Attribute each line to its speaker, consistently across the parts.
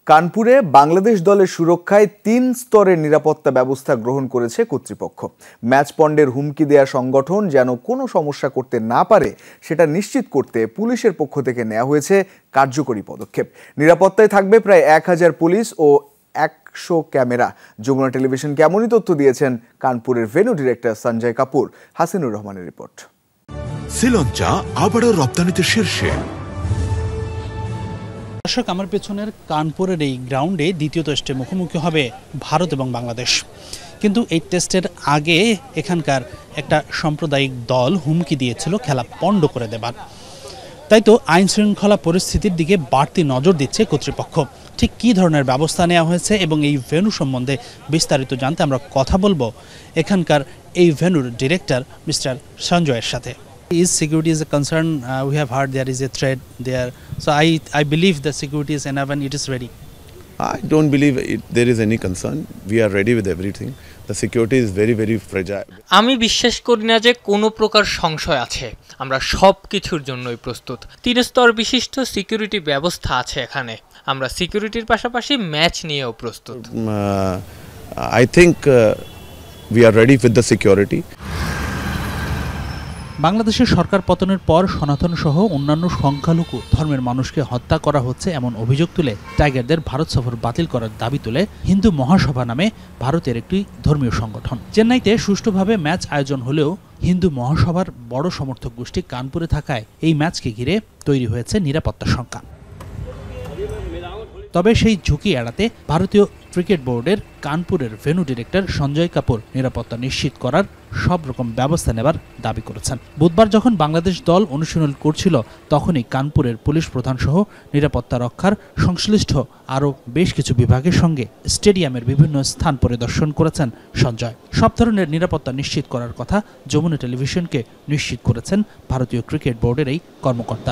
Speaker 1: কানপুরে বাংলাদেশ দলের সুরক্ষায় ৩ স্তরের নিরাপত্তা ব্যবস্থা গ্রহণ করেছে কর্তৃপক্ষ। ম্যাচ পয়েন্টের হুমকি দেয়া সংগঠন যেন কোনো সমস্যা করতে না পারে সেটা নিশ্চিত করতে পুলিশের পক্ষ থেকে নেওয়া হয়েছে কার্যকরী পদক্ষেপ। নিরাপত্তায় থাকবে প্রায় ১,০০০ পুলিশ ও ১০০ ক্যামেরা। যমুনা টেলিভিশনকে এমনই তথ্য দিয়েছেন কানপুরের ভেন্যু ডিরেক্টর সঞ্জয় কাপুর। হাসিনুর রহমানের রিপোর্ট।
Speaker 2: শ্রীলঙ্কা আবারও রপ্তানিতে শীর্ষে।
Speaker 3: দর্শক, আমার পেছনের কানপুরের এই গ্রাউন্ডে দ্বিতীয় টেস্টে মুখোমুখি হবে ভারত এবং বাংলাদেশ। কিন্তু এই টেস্টের আগে এখানকার একটা সাম্প্রদায়িক দল হুমকি দিয়েছিল খেলা পণ্ড করে দেবার। তাই তো আইন শৃঙ্খলা পরিস্থিতির দিকে বাড়তি নজর দিচ্ছে কর্তৃপক্ষ। ঠিক কী ধরনের ব্যবস্থা নেওয়া হয়েছে এবং এই ভেন্যু সম্বন্ধে বিস্তারিত জানতে আমরা কথা বলবো এখানকার এই ভেন্যুর ডিরেক্টর মিস্টার সঞ্জয়ের সাথে। Is security is a concern? We have heard there is a threat there. So I believe the security is enough and it is ready.
Speaker 4: I don't believe there is any concern. We are ready with everything. The security is very, very fragile.
Speaker 5: আমি বিশ্বাস করি না যে কোনো প্রকার সংশয় আছে। আমরা সব কিছুর জন্যই প্রস্তুত। ৩ স্তর বিশিষ্ট সিকিউরিটি ব্যবস্থা আছে এখানে। আমরা সিকিউরিটির পাশাপাশি ম্যাচ নিয়েও প্রস্তুত।
Speaker 4: I think we are ready with the security.
Speaker 3: বাংলাদেশের সরকার পতনের পর সনাতন সহ অন্যান্য সংখ্যালঘু ধর্মের মানুষকে হত্যা করা হচ্ছে এমন অভিযোগ তুলে টাইগারদের ভারত সফর বাতিল করার দাবি তুলে হিন্দু মহাসভা নামে ভারতের একটি ধর্মীয় সংগঠন। চেন্নাইতে সুষ্ঠুভাবে ম্যাচ আয়োজন হলেও হিন্দু মহাসভার বড় সমর্থক গোষ্ঠী কানপুরে থাকায় এই ম্যাচকে ঘিরে তৈরি হয়েছে নিরাপত্তা শঙ্কা। তবে সেই ঝুঁকি এড়াতে ভারতীয় ক্রিকেট বোর্ডের কানপুরের ভেন্যু ডিরেক্টর সঞ্জয় কাপুর নিরাপত্তা নিশ্চিত করার সব রকম ব্যবস্থা নেবার দাবি করেছেন। বুধবার যখন বাংলাদেশ দল অনুশীলন করছিল তখনই কানপুরের পুলিশ প্রধান সহ নিরাপত্তা রক্ষার সংশ্লিষ্ট আরও বেশ কিছু বিভাগের সঙ্গে স্টেডিয়ামের বিভিন্ন স্থান পরিদর্শন করেছেন সঞ্জয়। সব ধরনের নিরাপত্তা নিশ্চিত করার কথা যমুনা টেলিভিশনকে নিশ্চিত করেছেন ভারতীয় ক্রিকেট বোর্ডের এই কর্মকর্তা।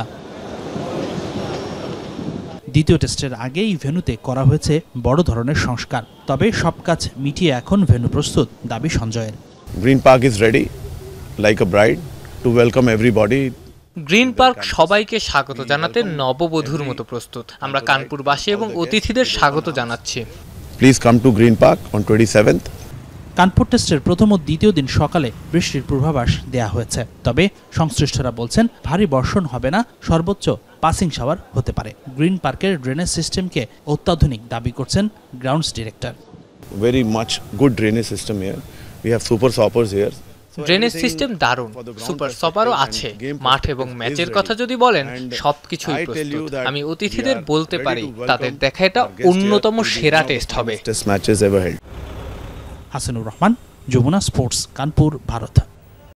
Speaker 3: দ্বিতীয় টেস্টের আগেই ভেন্যুতে করা হয়েছে বড় ধরনের সংস্কার। তবে সব কাজ মিটিয়ে এখন ভেন্যু প্রস্তুত দাবি সঞ্জয়ের।
Speaker 4: Green Park is ready like a bride to welcome everybody.
Speaker 5: Green Park সবাইকে স্বাগত জানাতে নববধূর মতো প্রস্তুত। আমরা কানপুরবাসী এবং অতিথিদের স্বাগত জানাচ্ছি।
Speaker 4: Please come to Green Park on 27th.
Speaker 3: Kanpur টেস্টের প্রথম ও দ্বিতীয় দিন সকালে বৃষ্টির পূর্বাভাস দেয়া হয়েছে। তবে সংশ্লিষ্টরা বলছেন ভারী বর্ষণ হবে না, সর্বোচ্চ পাসিং শাওয়ার হতে পারে। গ্রিন পার্কের ড্রেনেজ সিস্টেমকে অত্যাধুনিক দাবি করছেন grounds director.
Speaker 4: Very much good drainage system here. We have super soppers here.
Speaker 5: Drainage system দারুণ, সুপার সপারও আছে। মাঠ এবং ম্যাচের কথা যদি বলেন সবকিছুই প্রস্তুত। আমি অতিথিদের বলতে পারি তাদের দেখা এটা অন্যতম সেরা টেস্ট হবে।
Speaker 3: হাসিনুর রহমান, যমুনা স্পোর্টস, কানপুর, ভারত।